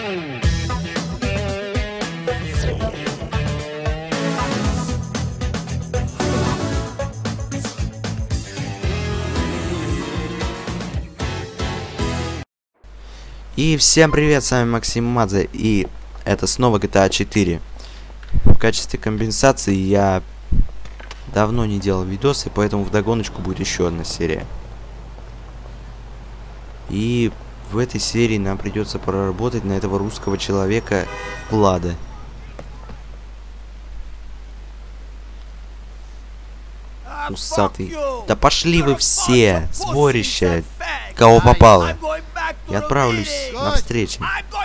И всем привет, с вами Максим Мадзе, и это снова GTA 4. В качестве компенсации я давно не делал видосы, поэтому вдогоночку будет еще одна серия. И в этой серии нам придется проработать на этого русского человека Влада. Усатый. Да пошли вы все, сборище, кого попало. Я отправлюсь на встречу.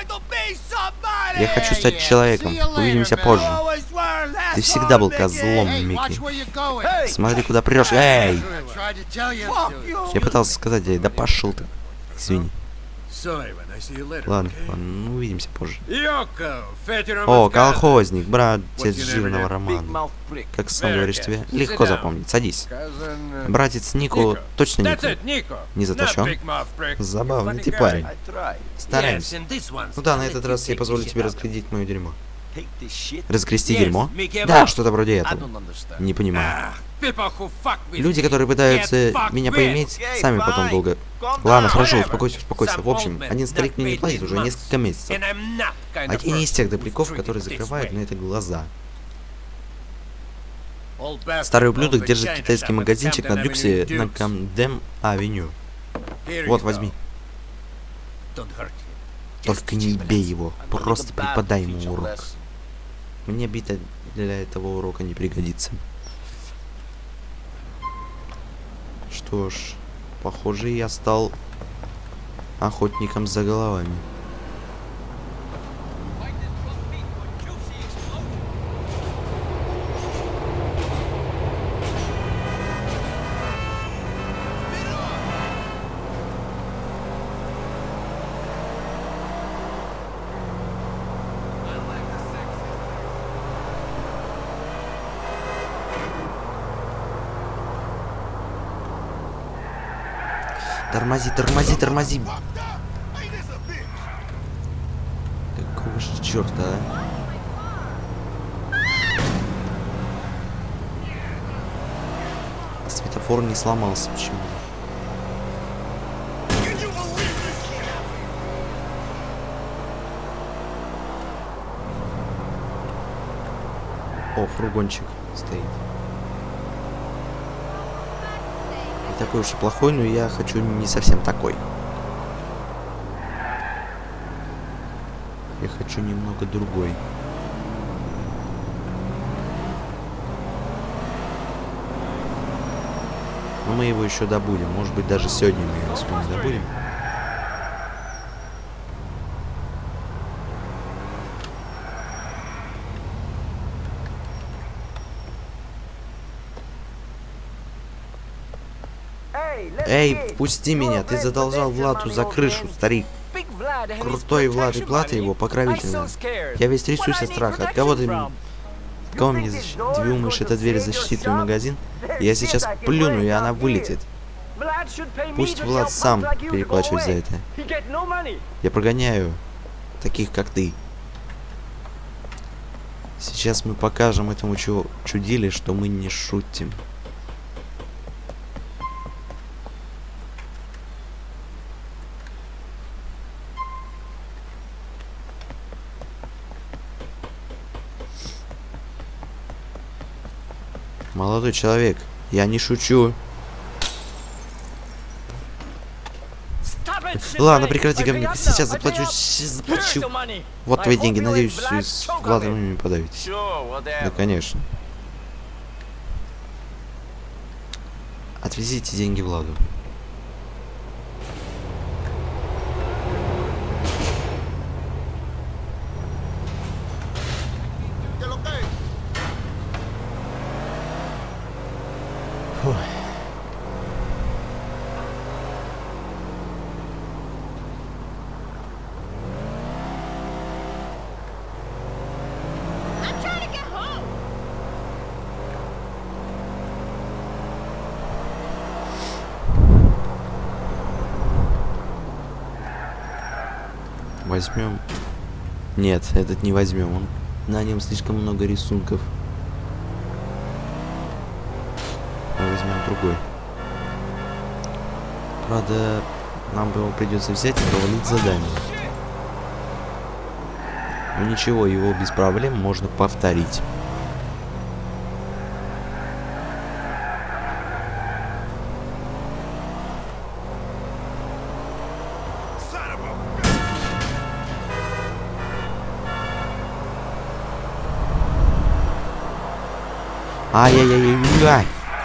Я хочу стать человеком. Увидимся позже. Ты всегда был козлом, Микки. Смотри, куда прешь. Эй! Я пытался сказать тебе, да пошел ты. Извини. Ладно, ну увидимся позже. О, колхозник, братец жирного романа. Как сам говоришь тебе? Легко запомнить. Садись. Братец Нико, точно Нико? Не затащен? Забавный ты парень. Стараемся. Ну да, на этот раз я позволю тебе разглядеть мое дерьмо. Разгрести дерьмо? Да, что-то вроде этого. Не понимаю. Люди, которые пытаются меня поиметь, сами потом долго... Ладно, хорошо, успокойся, успокойся. В общем, один старик мне не платит уже несколько месяцев. А я не из тех добряков, которые закрывают на это глаза. Старый ублюдок держит китайский магазинчик на Дюксе на Камдем-авеню. Вот, возьми. Только не бей его, просто преподай ему урок. Мне бита для этого урока не пригодится. Что ж, похоже, я стал охотником за головами. Тормози, тормози, тормози. Какого же черта, а? Светофор не сломался почему-то. О, фургончик стоит. Такой уж и плохой, но я хочу не совсем такой. Я хочу немного другой. Но мы его еще добудем. Может быть, даже сегодня мы его с вами добудем. Эй, впусти меня, ты задолжал Владу за крышу, старик. Крутой Влад и плата его покровительная. Я весь трясусь от страха. От кого ты... Кого мне защитить? Ты думаешь, эта дверь защитит твой магазин? Я сейчас плюну, и она вылетит. Пусть Влад сам переплачивает за это. Я прогоняю таких, как ты. Сейчас мы покажем этому чудиле, что мы не шутим. Молодой человек, я не шучу. Ладно, прекрати ко мне. Сейчас заплачу. Вот твои деньги. Надеюсь, с Владом вы не подавитесь. Да, конечно. Отвезите деньги Владу. Фух. Возьмем Нет, этот не возьмем. На нем слишком много рисунков. Мы возьмем другой. Правда, нам его придется взять и провалить задание. Но ничего, его без проблем можно повторить. Ай-яй-яй-яй-яй.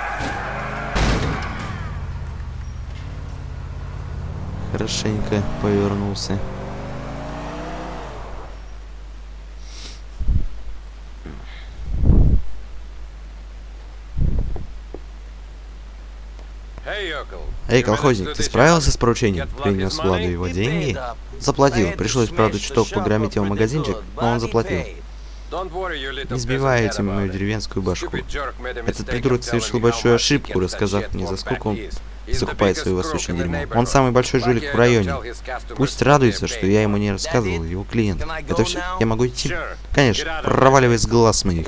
Хорошенько повернулся. Эй, колхозник, ты справился с поручением? Принес Владу его деньги? Заплатил. Пришлось, правда, чуток погромить его магазинчик, но он заплатил. Не сбивайте мою деревенскую башку. Этот придурок совершил большую ошибку, рассказав мне, за сколько он закупает свое восточное дерьмо. Он самый большой жулик в районе. Пусть радуется, что я ему не рассказывал, его клиент. Это все? Я могу идти? Конечно, проваливай с глаз моих.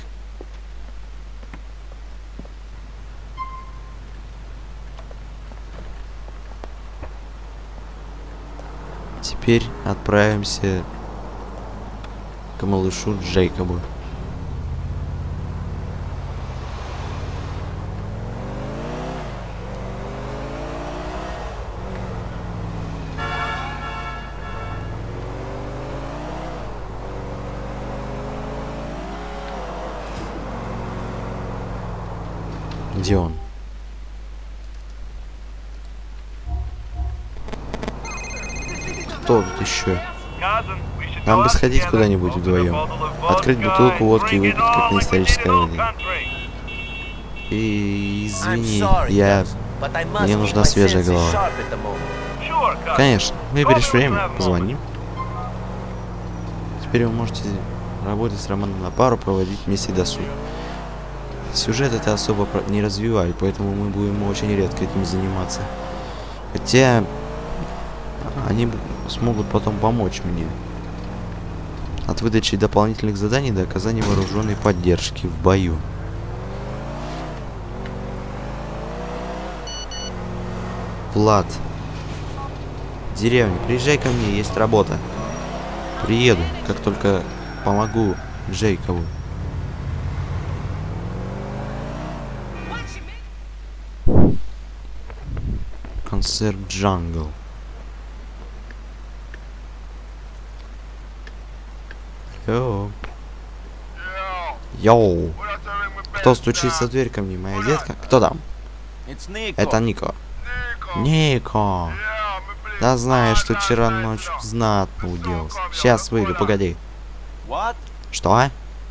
Теперь отправимся к малышу Джейкобу. Где он? Кто тут еще? Нам бы сходить куда-нибудь вдвоем. Открыть бутылку водки и выпить, как на исторической войне. И извини, мне нужна свежая голова. Конечно, выберешь время, позвони. Теперь вы можете работать с Романом на пару, проводить вместе досуг. Сюжет это особо не развивает, поэтому мы будем очень редко этим заниматься. Хотя они смогут потом помочь мне. От выдачи дополнительных заданий до оказания вооруженной поддержки в бою. Влад. Деревня, приезжай ко мне, есть работа. Приеду, как только помогу Джейкобу. Концерт Джангл. Йоу. Йоу. Кто стучится в дверь ко мне? Моя детка? Кто там? Это Нико. Нико. Да знаешь, что вчера ночью знатно уделался. Сейчас выйду, погоди. Что?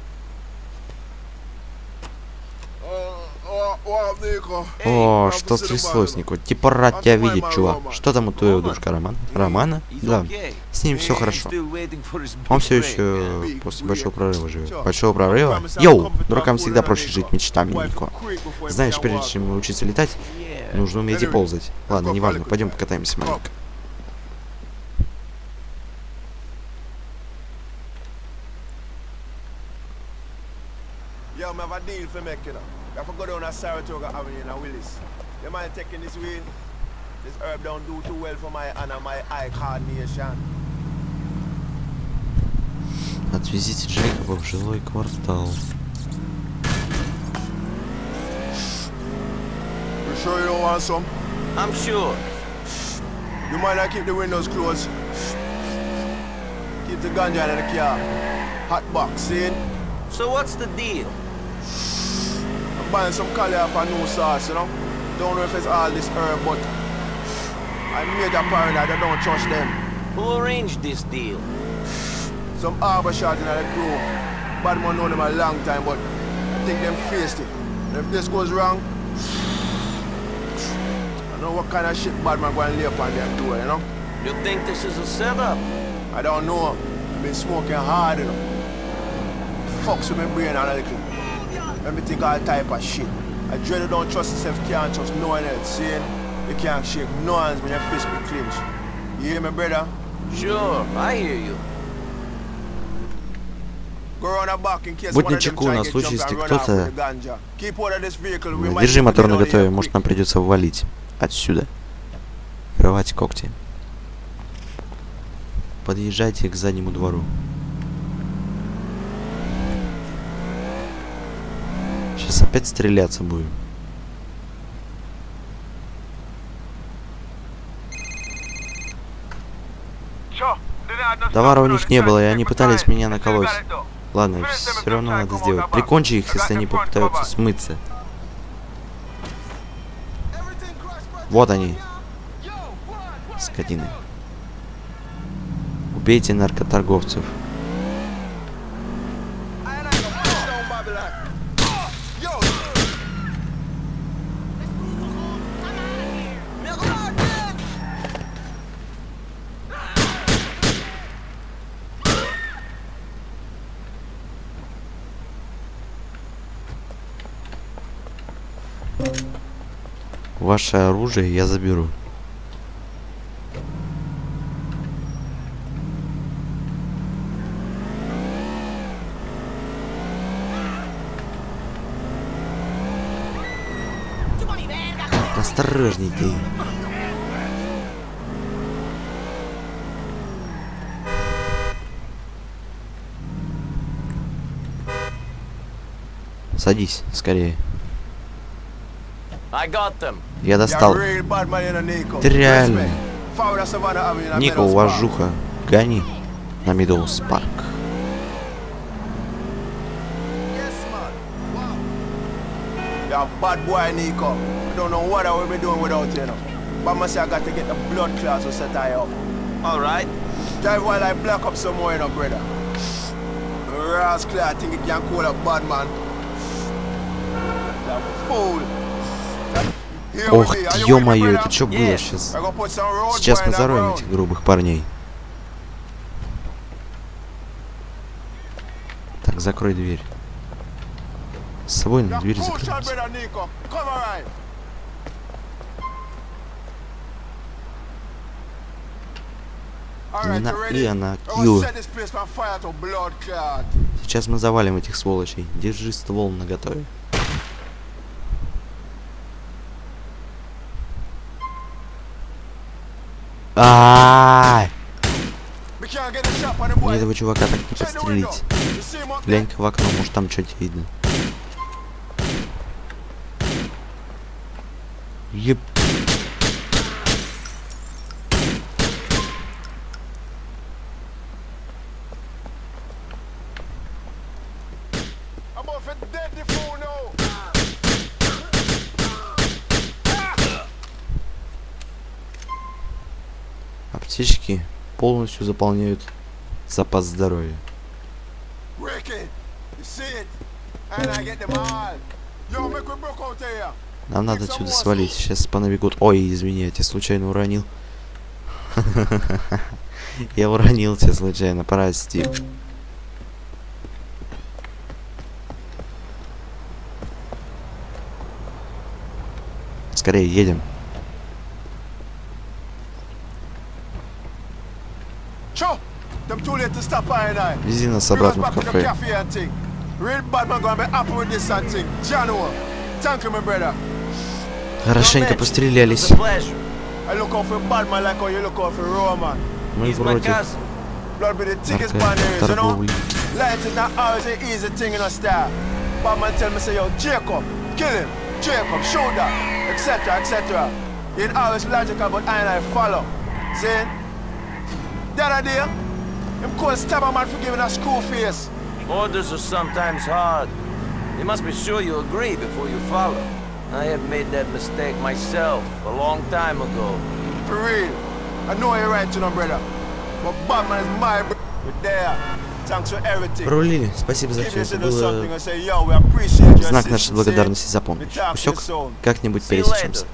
О, что стряслось, Нико? Типа рад тебя видеть, чувак. Что там у твоего дружка Романа? Романа? Да. С ним все хорошо. Он все еще после большого прорыва живет. Большого прорыва? Йоу! Дуракам всегда проще жить мечтами, Нико. Знаешь, прежде чем научиться летать, нужно уметь и ползать. Ладно, неважно, пойдем покатаемся маленько. I have to go down to Saratoga Avenue in Willis. You mind taking this way? This herb don't do too well for my hand and my eye coordination. Отвезите Джейкоба в жилой квартал. You sure you don't want some? I'm sure. You mind I keep the windows closed? Keep the ganja in the car. Hot box, see? So what's the deal? Buying some color off a new sauce, you know? Don't know if it's all this herb, but I made a paranoid, I don't trust them. Who arranged this deal? Some arbor shot in the crew. Bad man know them a long time, but I think them faced it. And if this goes wrong, I know what kind of shit bad man going to lay up on them door, you know? You think this is a setup? I don't know. Been smoking hard, you know? Fucks with my brain a little. Let me think all type of shit. I dread don't trust yourself, can't trust no one else, see? You can't shake no hands when your fist be clenched. You hear me, brother? Sure, I hear you. Будь начеку на случай, если кто-то... Держи мотор наготове, может нам придется валить отсюда. Рвать когти. Подъезжайте к заднему двору. Сейчас опять стреляться будем. Товара у них не было, и они пытались меня наколоть. Ладно, все равно надо сделать. Прикончи их, если они попытаются смыться. Вот они. Скотины. Убейте наркоторговцев. Ваше оружие я заберу. Осторожней ты. Садись, скорее. Я достал. Ты реально. Нико, уважуха. Гони на Мидоус Парк. You're a bad boy, Nico. I don't know what I will be doing without you, know. But I say I got to get the blood clots to set I up. Alright. Drive while I black up some more, you know, brother. Rascal, I think you can call a bad man. The fool. Ох, ё-моё, это что было сейчас? Сейчас мы зароем этих грубых парней. Так, закрой дверь. С собой на дверь закрыть. Не на И, а на Q. Сейчас мы завалим этих сволочей. Держи ствол наготове. Ай! Мне этого чувака так не подстрелить. Глянь-ка в окно, может там что-то видно. Еп. Аптечки полностью заполняют запас здоровья. Нам надо отсюда свалить. Сейчас понабегут. Ой, извини, я тебя случайно уронил. Я уронил тебя случайно, прости. Скорее, едем. Вези нас обратно в кафе. Хорошенько пострелялись. Мы вроде наркоторговли. Orders are sometimes hard. You must be sure you agree before you follow. I have made that mistake myself a long time ago. For real, I know you're right, you know, brother. But Batman is my brother. We're there. Thanks for everything. Пролили. Спасибо за все. Это было знак нашей благодарности за помощь. Усек? Как-нибудь пересечемся.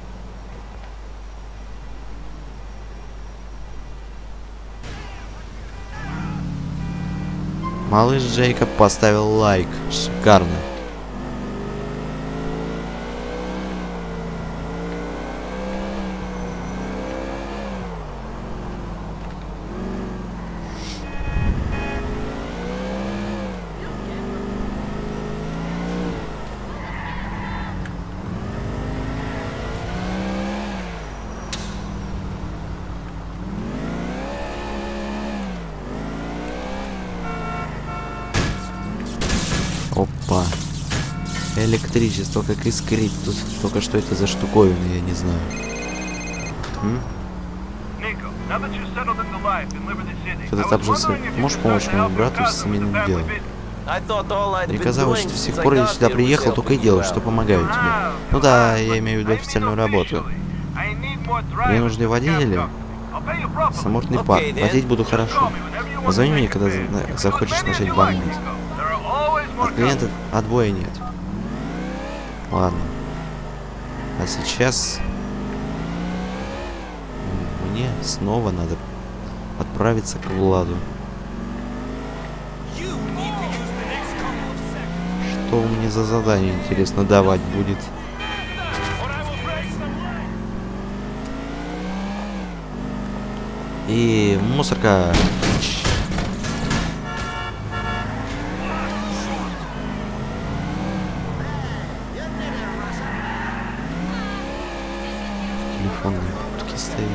Малыш Джейкоб поставил лайк. Шикарно. Опа. Электричество как искрит. Тут только что это за штуковина, я не знаю. Кто-то обжился. Можешь помочь моему брату с семейным делом? Мне казалось, что с тех пор я сюда приехал, только и делаю, что помогаю тебе. Ну да, я имею в виду официальную работу. Мне нужны водители. Самотный пар. Платить буду хорошо. Позвони мне, когда захочешь начать бомбить. От клиента отбоя нет. Ладно. А сейчас мне снова надо отправиться к Владу. Что мне за задание, интересно, давать будет? И мусорка. Телефонные будки стоят.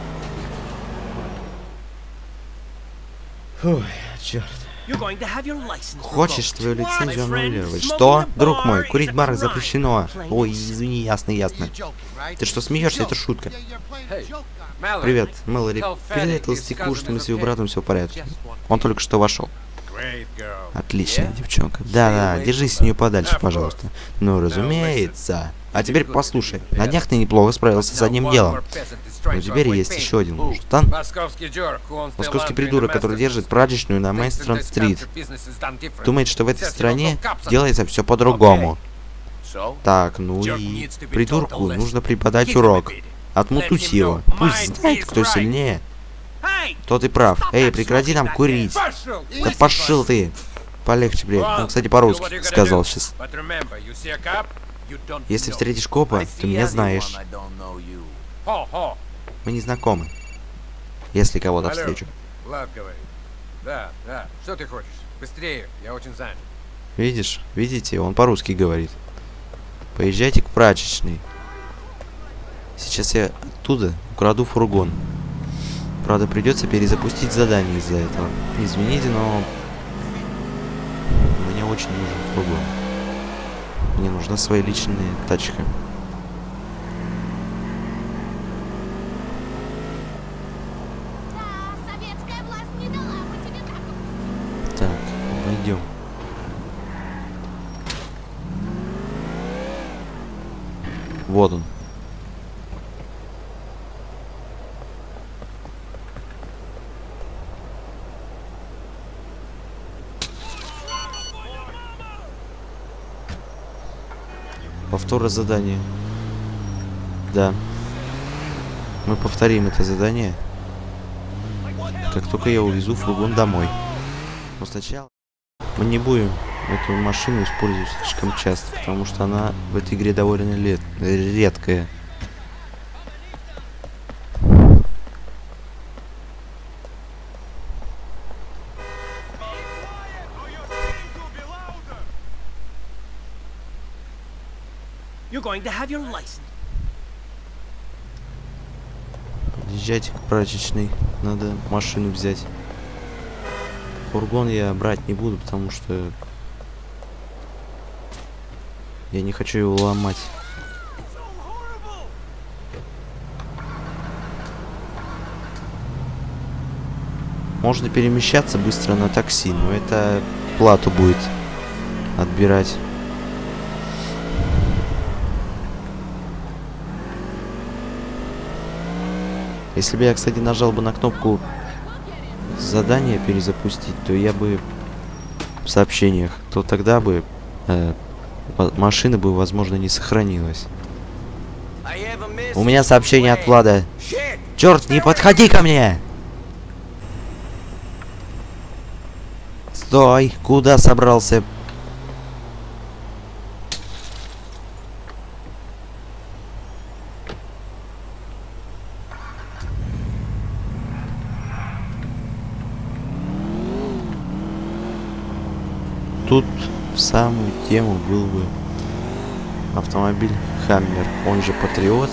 Фух, черт. Хочешь твою лицензию аннулировать? Что? Друг мой, курить в барах запрещено. Ой, извини, ясно, ясно. Ты что, смеешься? Это шутка. Привет, Мэлори. Передай толстяку, что мы с его братом все в порядке. Он только что вошел. Отличная девчонка. Да-да, держись с нее подальше, пожалуйста. Ну, разумеется. А теперь послушай. На днях ты неплохо справился с одним делом. Но теперь есть еще один мужтан. Московский придурок, который держит прачечную на Мейн-Стрит. Думает, что в этой стране делается все по-другому. Так, ну и придурку нужно преподать урок. Отмутуть его. Пусть знает, кто сильнее. Тот и прав. Эй, прекрати нам курить. Да пошел ты. Полегче, блядь. Он, кстати, по-русски сказал сейчас. Если встретишь копа, ты меня знаешь. Мы не знакомы. Если кого-то встречу. Да, что ты хочешь? Быстрее, я очень занят. Видишь? Видите? Он по-русски говорит. Поезжайте к прачечной. Сейчас я оттуда украду фургон. Правда, придется перезапустить задание из-за этого. Извините, но мне очень нужен фургон. Мне нужна своя личная тачка. Так, пойдем. Вот он. Повтор задания. Да. Мы повторим это задание, как только я увезу фургон домой. Но сначала мы не будем эту машину использовать слишком часто, потому что она в этой игре довольно редкая. Подъезжайте к прачечной. Надо машину взять. Фургон я брать не буду, потому что я не хочу его ломать. Можно перемещаться быстро на такси, но это плату будет отбирать. Если бы я, кстати, нажал бы на кнопку задание перезапустить, то я бы в сообщениях, то тогда бы машина бы, возможно, не сохранилась. У меня сообщение от Влада. Черт, не подходи ко мне! Стой! Куда собрался? Тут в самую тему был бы автомобиль Хаммер, он же Патриот.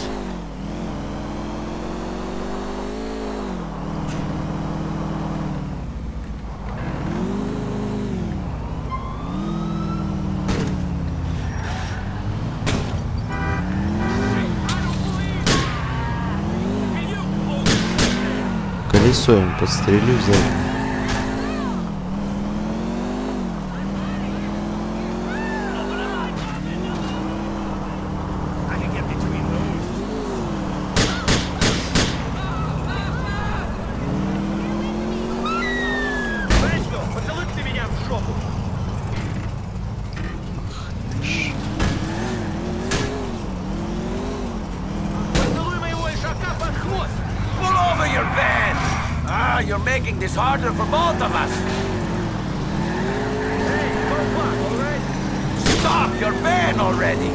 заинтересуем, подстрелю за... You're making this harder for both of us. Hey, go back, all right? Stop your van already.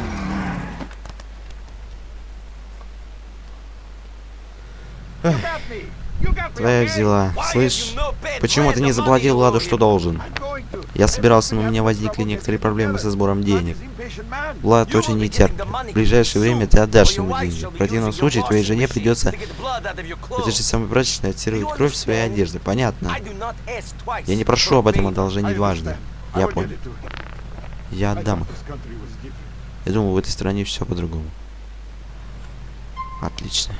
Твоя взяла. Слышь, почему ты не заплатил Владу, что должен? Я собирался, но у меня возникли некоторые проблемы со сбором денег. Влад очень не терпит. В ближайшее время ты отдашь ему деньги. В противном случае твоей жене придется, это же самое прачечное, оттирывать кровь в своей одежде. Понятно? Я не прошу об этом одолжении дважды. Я понял. Я отдам их. Я думал, в этой стране все по-другому. Отлично.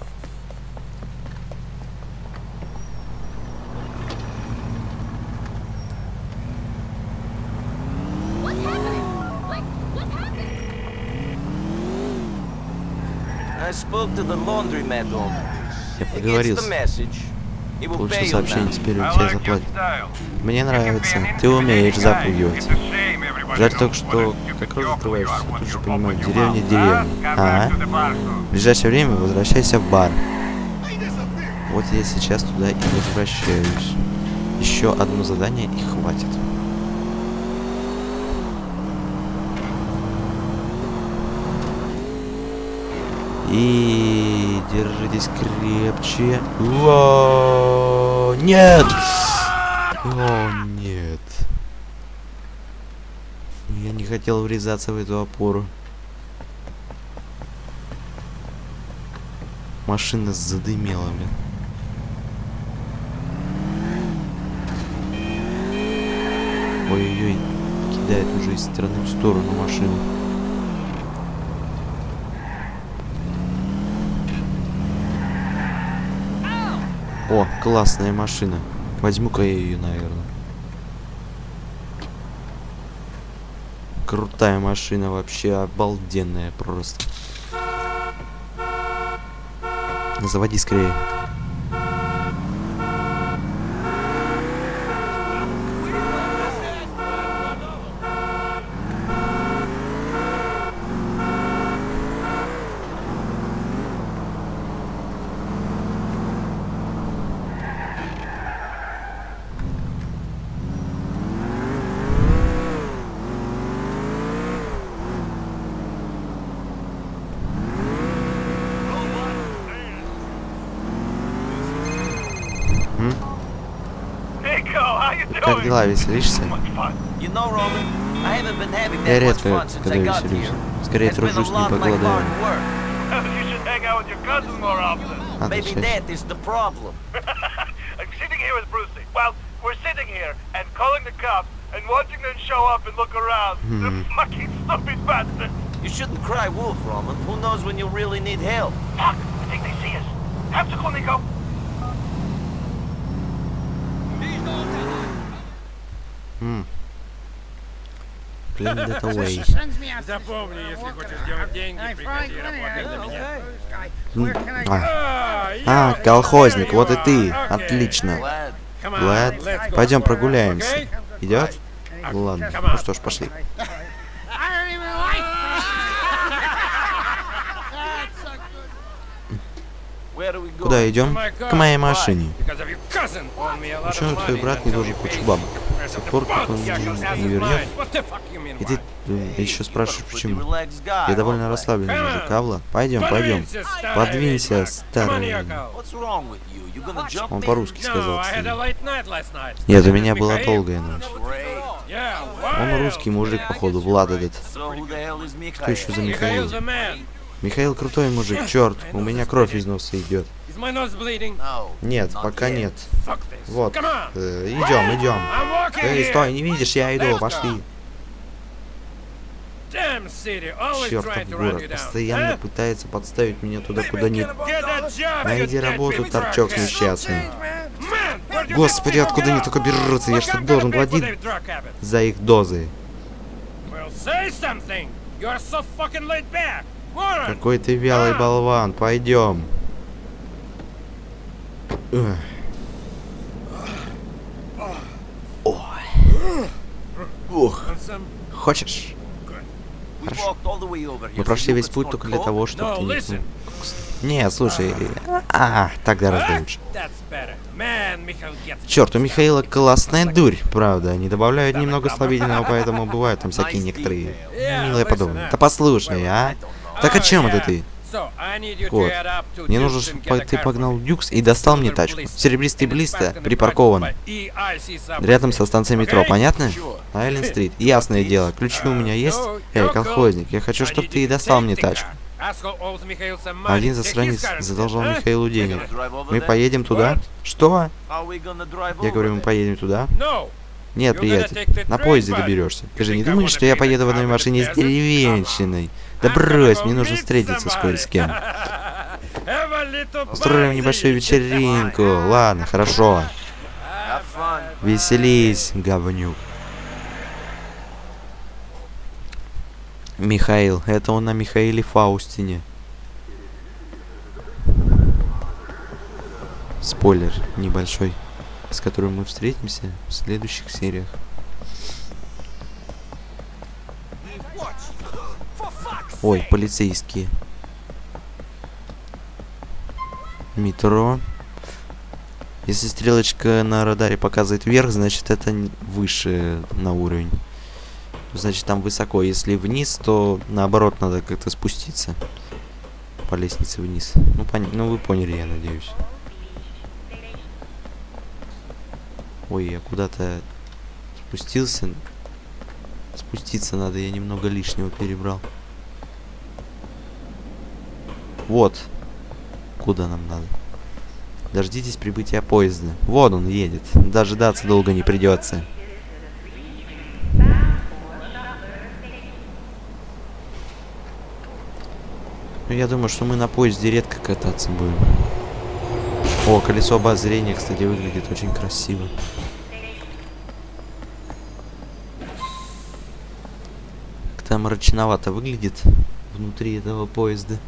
Я поговорился. Получил сообщение, теперь он тебе заплатит. Мне нравится. Ты умеешь запугивать. Жаль только, что как раз закрываешься. Тут же понимаю, деревня. Ага. В ближайшее время возвращайся в бар. Вот я сейчас туда и возвращаюсь. Еще одно задание и хватит. И держитесь крепче. О, нет! О, нет. Я не хотел врезаться в эту опору. Машина задымела, блин. Ой-ой-ой. Кидает уже из стороны в сторону машину. О, классная машина. Возьму-ка я ее, наверное. Крутая машина, вообще обалденная просто. Заводи скорее. Как дела, веселишься? Я редко, когда веселюсь. Скорее тружусь, не поголодаю. Надо чаще. You shouldn't cry wolf, Roman. Who knows when you really need help? Fuck! I think they see us. Have to call Nico. Clean that away. Запомни, если хочешь делать деньги, приходи работать для меня. Колхозник, вот и ты. Отлично. Влад, пойдем прогуляемся. Идет? Ладно, ну что ж, пошли. Куда идем? К моей машине. Почему твой брат не должен кучу бабок? С тех пор, как он не вернет? И ты еще спрашиваешь, почему? Я довольно расслабленный мужик, Влад. Пойдем, пойдем. Подвинься, старый. Он по-русски сказал, кстати. Нет, у меня была долгая ночь. Он русский мужик, походу, Влад этот. Кто еще за Михаил? Михаил крутой мужик, черт, у меня кровь из носа идет. Нет, пока нет. Вот, идем, идем. Эй, стой, не видишь, я иду, пошли. Чертов город постоянно пытается подставить меня туда, куда нет. Найди работу, торчок несчастный. Господи, откуда они только берутся? Я что, должен платить за их дозы? Какой ты вялый болван. Пойдем. Ох. Хочешь? Хорошо. Мы прошли весь путь только для того, чтобы... Не, слушай... так гораздо лучше. Черт, у Михаила классная дурь, правда. Они добавляют немного слабительного, поэтому бывают там всякие некоторые... Милые подобные. Да послушай, а? Так о чем это ты? Вот. Мне нужно, чтобы ты погнал Дюкс и достал мне тачку. Серебристый Блиста припаркован рядом со станцией метро, понятно? Айленд-стрит. Ясное дело. Ключи у меня есть? Эй, колхозник, я хочу, чтобы ты достал мне тачку. Один засранец задолжал Михаилу денег. Мы поедем туда? Что? Я говорю, мы поедем туда? Нет, приятель, на поезде доберешься. Ты же не думаешь, что я поеду в одной машине с деревенщиной? Да брось, мне нужно встретиться с кое с кем. Устроим небольшую вечеринку. Ладно, хорошо. Веселись, говнюк. Михаил. Это он на Михаиле Фаустине. Спойлер небольшой, с которым мы встретимся в следующих сериях. Ой, полицейские. Метро. Если стрелочка на радаре показывает вверх, значит это выше на уровень. Значит там высоко. Если вниз, то наоборот надо как-то спуститься по лестнице вниз. Ну вы поняли, я надеюсь. Ой, я куда-то спустился. Спуститься надо, я немного лишнего перебрал. Вот. Куда нам надо. Дождитесь прибытия поезда. Вот он едет. Дожидаться долго не придется. Я думаю, что мы на поезде редко кататься будем. О, колесо обозрения, кстати, выглядит очень красиво. Как-то мрачновато выглядит внутри этого поезда.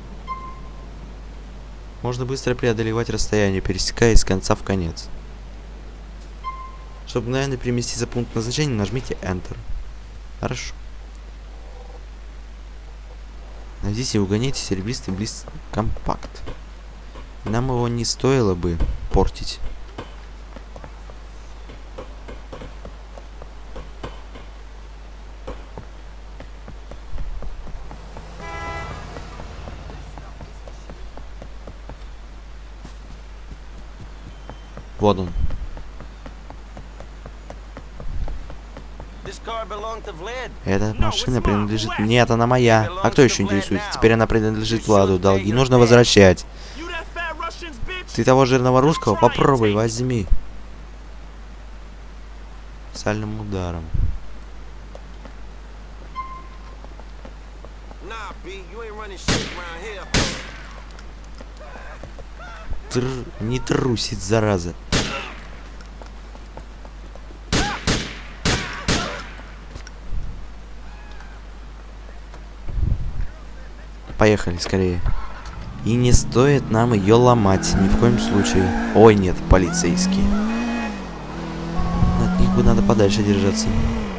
Можно быстро преодолевать расстояние, пересекая из конца в конец. Чтобы, наверное, переместиться в пункт назначения, нажмите Enter. Хорошо. Найдите и угоните серебристый Блист Компакт. Нам его не стоило бы портить. Вот он. Эта машина принадлежит... Нет, она моя. А кто еще интересуется? Теперь она принадлежит Владу. Долги нужно возвращать. Ты того жирного русского попробуй, возьми. Сальным ударом. Не трусит, зараза. Поехали скорее. И не стоит нам ее ломать, ни в коем случае. Ой, нет, полицейские. От них бы надо подальше держаться.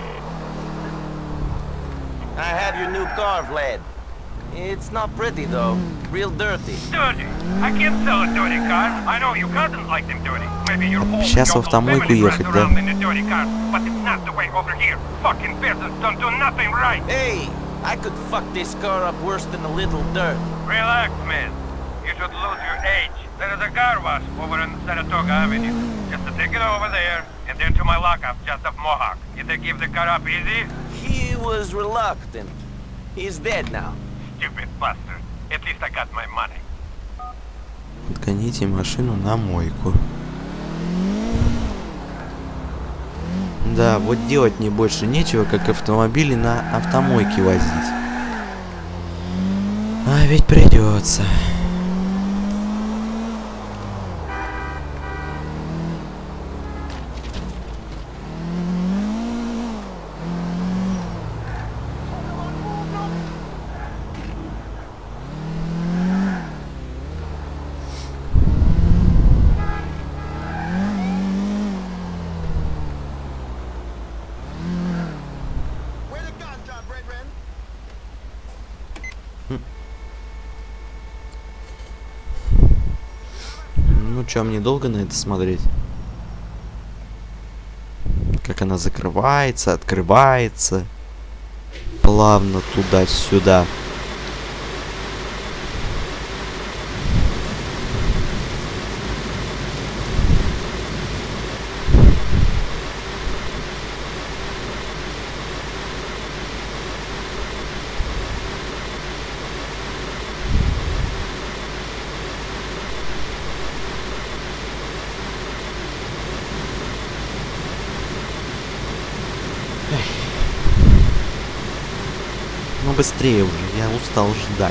It's not pretty though. Real dirty. Dirty. I can't sell a dirty car. I know you cousins like them dirty. Maybe your whole Сейчас в автомойку ехать, да? But it's not the way over here. Fucking peasants don't do nothing right. Hey, I could fuck this car up worse than a little dirt. Relax, man. You should lose your age. There is a car wash over on Saratoga Avenue. Just to take it over there, and then to my lockup just off Mohawk. If they give the car up easy? He was reluctant. He's dead now. Stupid bastard. At least I got my money. Отгоните машину на мойку. Да, вот делать мне больше нечего, как автомобили на автомойке возить. А ведь придется. Ну чё, мне долго на это смотреть? Как она закрывается, открывается. Плавно туда-сюда. Ну быстрее уже, я устал ждать.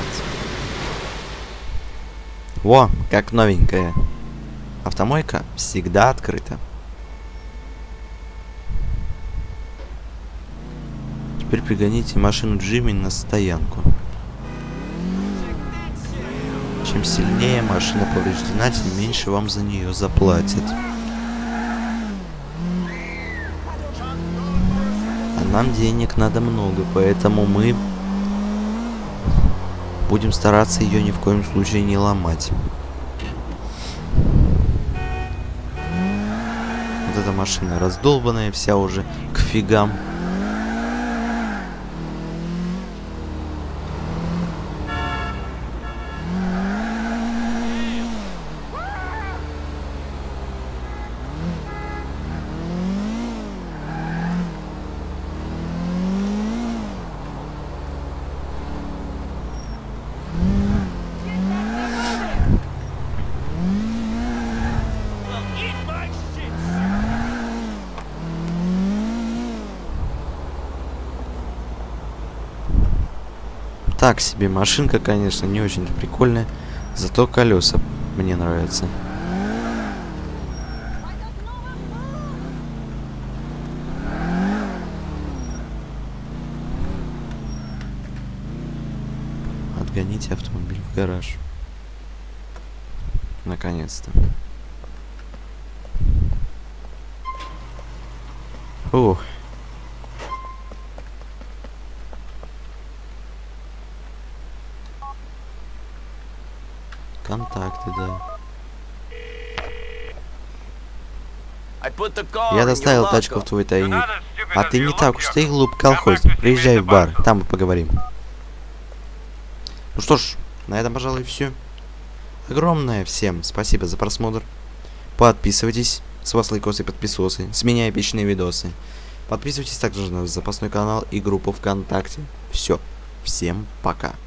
Во, как новенькая. Автомойка всегда открыта. Теперь пригоните машину Джимми на стоянку. Чем сильнее машина повреждена, тем меньше вам за нее заплатят. А нам денег надо много, поэтому мы будем стараться ее ни в коем случае не ломать. Вот эта машина раздолбанная, вся уже к фигам. Так себе машинка, конечно, не очень прикольная, зато колеса мне нравятся. Отгоните автомобиль в гараж. Наконец-то. Ух. Контакты, да. Я доставил тачку в твой тайник. А ты не так уж ты глуп, колхозник. Приезжай в бар, там мы поговорим. Ну что ж, на этом, пожалуй, все. Огромное всем спасибо за просмотр. Подписывайтесь. С вас лайкосы и подписосы. С меня эпичные видосы. Подписывайтесь также на запасной канал и группу ВКонтакте. Все. Всем пока.